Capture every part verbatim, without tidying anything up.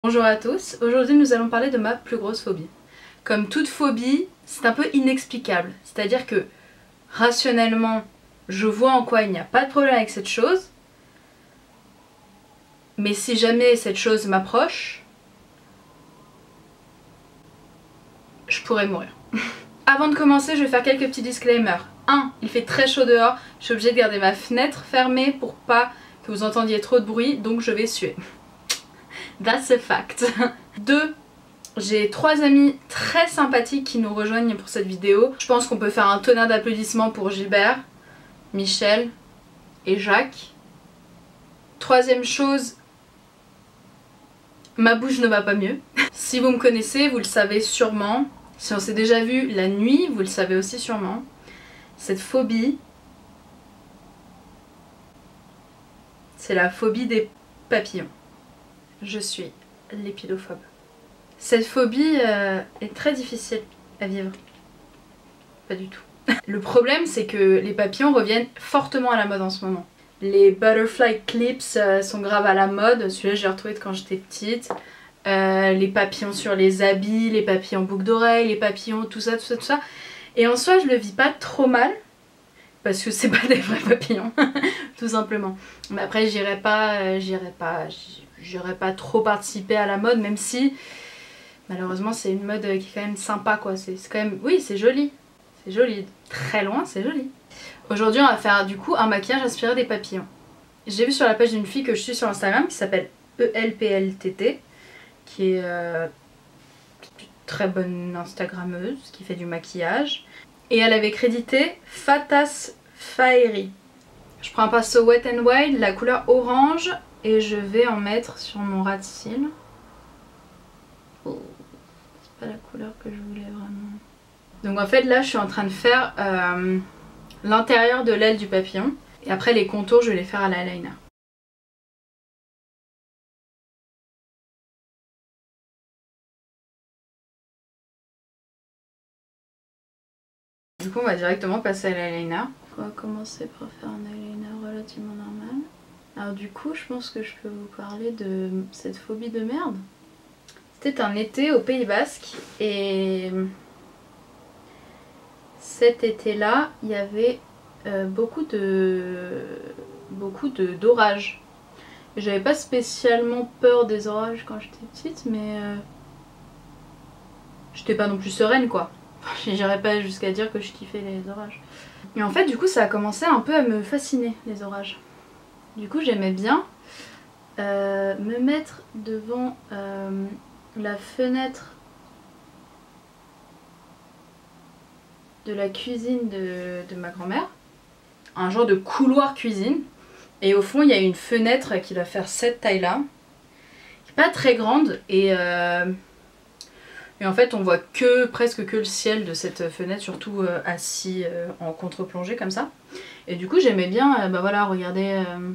Bonjour à tous, aujourd'hui nous allons parler de ma plus grosse phobie. Comme toute phobie, c'est un peu inexplicable, c'est-à-dire que rationnellement, je vois en quoi il n'y a pas de problème avec cette chose, mais si jamais cette chose m'approche, je pourrais mourir. Avant de commencer, je vais faire quelques petits disclaimers. un. Il fait très chaud dehors, je suis obligée de garder ma fenêtre fermée pour pas que vous entendiez trop de bruit, donc je vais suer. That's a fact. deux. J'ai trois amis très sympathiques qui nous rejoignent pour cette vidéo. Je pense qu'on peut faire un tonnerre d'applaudissements pour Gilbert, Michel et Jacques. Troisième chose, ma bouche ne va pas mieux. Si vous me connaissez, vous le savez sûrement. Si on s'est déjà vu la nuit, vous le savez aussi sûrement. Cette phobie, c'est la phobie des papillons. Je suis lépidophobe. Cette phobie euh, est très difficile à vivre. Pas du tout. Le problème, c'est que les papillons reviennent fortement à la mode en ce moment. Les butterfly clips euh, sont grave à la mode. Celui-là, j'ai retrouvé quand j'étais petite. Euh, les papillons sur les habits, les papillons boucles d'oreilles, les papillons, tout ça, tout ça, tout ça. Et en soi, je le vis pas trop mal. Parce que c'est pas des vrais papillons, tout simplement. Mais après, j'irai pas, euh, j'irai pas, j'irai pas trop participer à la mode, même si malheureusement c'est une mode qui est quand même sympa, quoi. C'est quand même, oui, c'est joli, c'est joli, très loin, c'est joli. Aujourd'hui, on va faire du coup un maquillage inspiré des papillons. J'ai vu sur la page d'une fille que je suis sur Instagram qui s'appelle E L P L T T, qui est euh, une très bonne Instagrammeuse, qui fait du maquillage. Et elle avait crédité Fatas Fairy. Je prends un pinceau Wet n Wild, la couleur orange, et je vais en mettre sur mon ras de cils. Oh, c'est pas la couleur que je voulais vraiment. Donc en fait là je suis en train de faire euh, l'intérieur de l'aile du papillon. Et après les contours je vais les faire à l'eyeliner. Du coup on va directement passer à l'eyeliner. On va commencer par faire un eyeliner relativement normal. Alors du coup je pense que je peux vous parler de cette phobie de merde. C'était un été au Pays Basque et cet été-là il y avait euh, beaucoup de beaucoup de d'orages. J'avais pas spécialement peur des orages quand j'étais petite, mais euh, j'étais pas non plus sereine, quoi. J'irais pas jusqu'à dire que je kiffais les orages. Et en fait du coup ça a commencé un peu à me fasciner, les orages. Du coup j'aimais bien euh, me mettre devant euh, la fenêtre de la cuisine de, de ma grand-mère, un genre de couloir cuisine, et au fond il y a une fenêtre qui doit faire cette taille là, qui est pas très grande, et euh, Et en fait on voit que presque que le ciel de cette fenêtre, surtout euh, assis euh, en contre-plongée comme ça. Et du coup j'aimais bien euh, bah voilà, regarder, euh,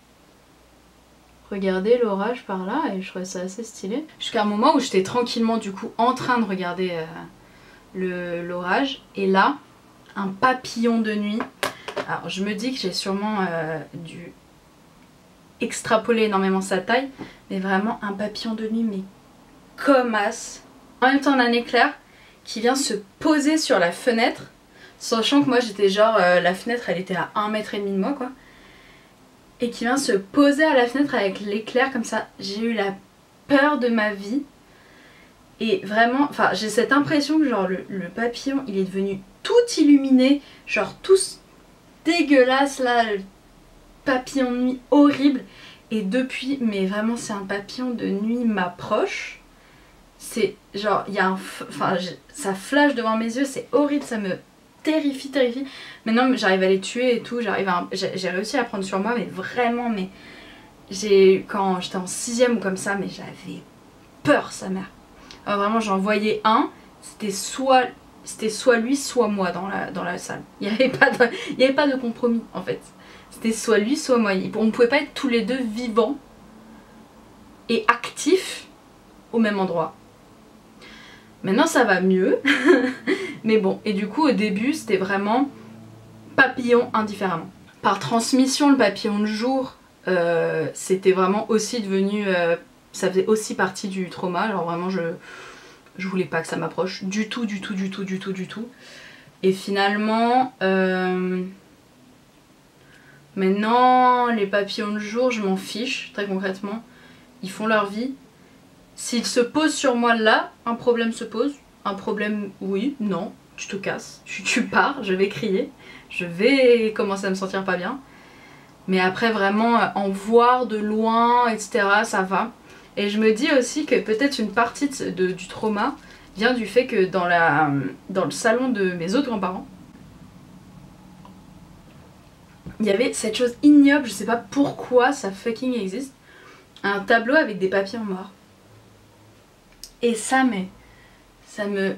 regarder l'orage par là, et je trouvais ça assez stylé. Jusqu'à un moment où j'étais tranquillement du coup en train de regarder euh, l'orage, et là, un papillon de nuit. Alors je me dis que j'ai sûrement euh, dû extrapoler énormément sa taille, mais vraiment un papillon de nuit, mais comme as. En même temps un éclair qui vient se poser sur la fenêtre, sachant que moi j'étais genre, euh, la fenêtre elle était à un mètre et demi de moi, quoi. Et qui vient se poser à la fenêtre avec l'éclair comme ça. J'ai eu la peur de ma vie. Et vraiment, enfin j'ai cette impression que genre le, le papillon il est devenu tout illuminé, genre tout dégueulasse là, le papillon de nuit horrible. Et depuis, mais vraiment c'est un papillon de nuit m'approche. C'est genre, il y a un... Enfin, ça flash devant mes yeux, c'est horrible, ça me terrifie, terrifie. Maintenant, j'arrive à les tuer et tout, j'arrive à... J'ai réussi à prendre sur moi, mais vraiment, mais... J'ai... Quand j'étais en sixième ou comme ça, mais j'avais peur, sa mère. Alors vraiment, j'en voyais un, c'était soit... C'était soit lui, soit moi dans la, dans la salle. Il n'y avait pas de... Il n'y avait pas de compromis, en fait. C'était soit lui, soit moi. On ne pouvait pas être tous les deux vivants et actifs au même endroit. Maintenant ça va mieux, mais bon, et du coup au début c'était vraiment papillon indifféremment. Par transmission, le papillon de jour, euh, c'était vraiment aussi devenu euh, ça faisait aussi partie du trauma, genre vraiment je, je voulais pas que ça m'approche du tout, du tout, du tout, du tout, du tout. Et finalement, euh, maintenant les papillons de jour je m'en fiche très concrètement, ils font leur vie. S'ils se posent sur moi là, un problème se pose, un problème oui, non, tu te casses, tu, tu pars, je vais crier, je vais commencer à me sentir pas bien. Mais après vraiment en voir de loin, et cetera ça va. Et je me dis aussi que peut-être une partie de, de, du trauma vient du fait que dans, la, dans le salon de mes autres grands-parents, il y avait cette chose ignoble, je sais pas pourquoi ça fucking existe, un tableau avec des papillons morts. Et ça, mais ça me...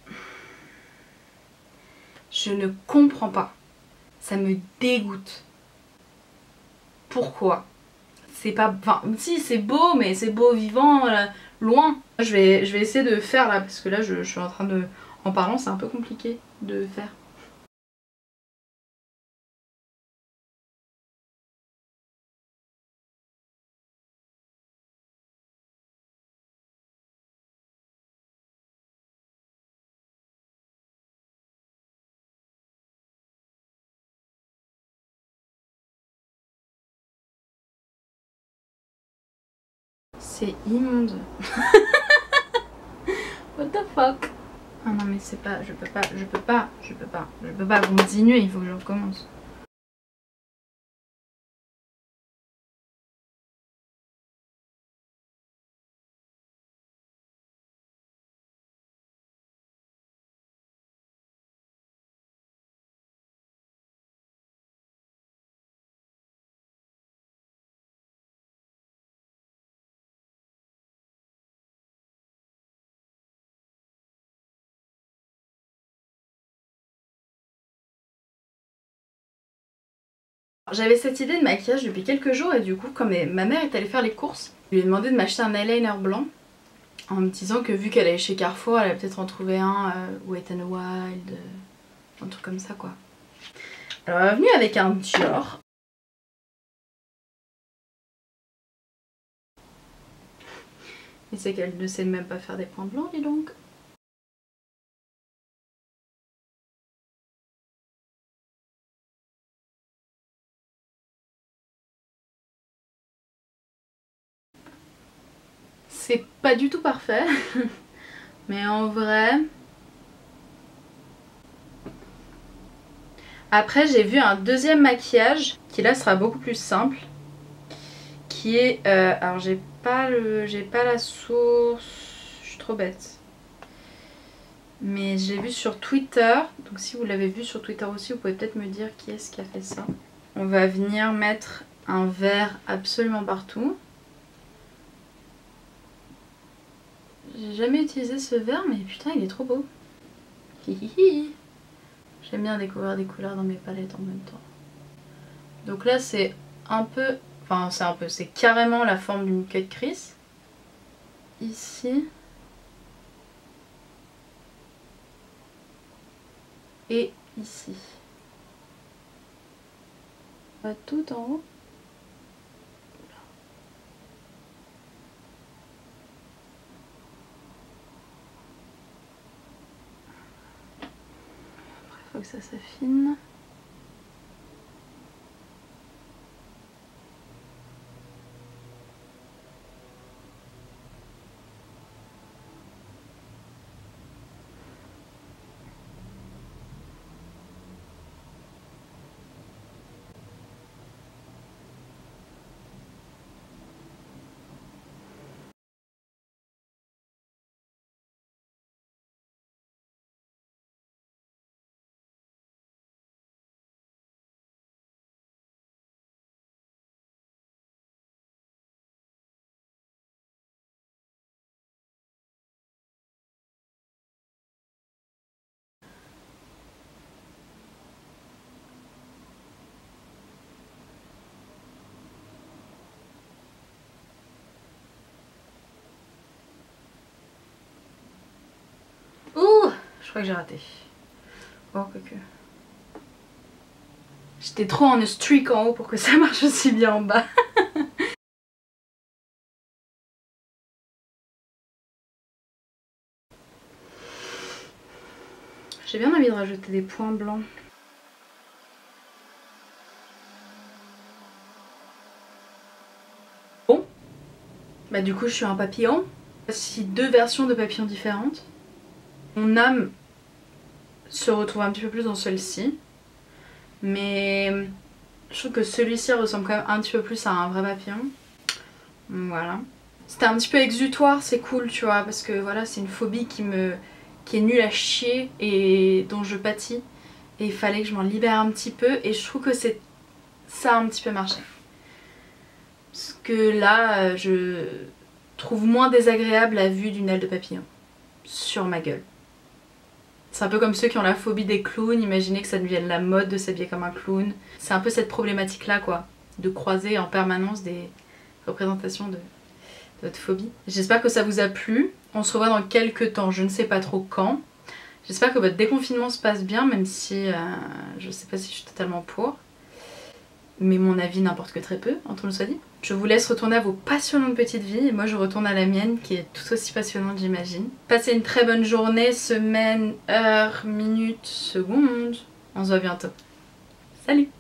Je ne comprends pas. Ça me dégoûte. Pourquoi? C'est pas... Enfin, si, c'est beau, mais c'est beau vivant, euh, loin. Je vais, je vais essayer de faire là, parce que là, je, je suis en train de... En parlant, c'est un peu compliqué de faire. C'est immonde. What the fuck? Ah non mais c'est pas, je peux pas, je peux pas, je peux pas, je peux pas continuer, il faut que je recommence. J'avais cette idée de maquillage depuis quelques jours et du coup quand ma mère est allée faire les courses, je lui ai demandé de m'acheter un eyeliner blanc en me disant que vu qu'elle allait chez Carrefour, elle allait peut-être en trouver un euh, Wet n Wild, euh, un truc comme ça quoi. Alors elle est venue avec un Dior. Et c'est qu'elle ne sait même pas faire des points blancs, dis donc. C'est pas du tout parfait, mais en vrai... Après j'ai vu un deuxième maquillage qui là sera beaucoup plus simple, qui est... Euh, alors j'ai pas le, j'ai pas la source, je suis trop bête. Mais j'ai vu sur Twitter, donc si vous l'avez vu sur Twitter aussi, vous pouvez peut-être me dire qui est-ce qui a fait ça. On va venir mettre un vert absolument partout. J'ai jamais utilisé ce vert, mais putain il est trop beau. Hihihi. J'aime bien découvrir des couleurs dans mes palettes en même temps. Donc là c'est un peu, enfin c'est un peu, c'est carrément la forme d'une cut crease. Ici. Et ici. Pas tout en haut. Après il faut que ça s'affine. Ouh, je crois que j'ai raté. Oh, que que. J'étais trop en streak en haut pour que ça marche aussi bien en bas. J'ai bien envie de rajouter des points blancs. Bon, bah du coup je suis un papillon. Voici deux versions de papillons différentes. Mon âme se retrouve un petit peu plus dans celle-ci. Mais je trouve que celui-ci ressemble quand même un petit peu plus à un vrai papillon. Voilà. C'était un petit peu exutoire, c'est cool tu vois, parce que voilà, c'est une phobie qui me qui est nulle à chier et dont je pâtis. Et il fallait que je m'en libère un petit peu et je trouve que c'est ça a un petit peu marché. Parce que là, je trouve moins désagréable la vue d'une aile de papillon sur ma gueule. C'est un peu comme ceux qui ont la phobie des clowns, imaginez que ça devienne la mode de s'habiller comme un clown. C'est un peu cette problématique là quoi, de croiser en permanence des représentations de, de votre phobie. J'espère que ça vous a plu, on se revoit dans quelques temps, je ne sais pas trop quand. J'espère que votre déconfinement se passe bien, même si euh, je sais pas si je suis totalement pour. Mais mon avis n'importe que très peu, entre nous soit dit. Je vous laisse retourner à vos passionnantes petites vies et moi je retourne à la mienne qui est tout aussi passionnante j'imagine. Passez une très bonne journée, semaine, heure, minute, seconde. On se voit bientôt. Salut!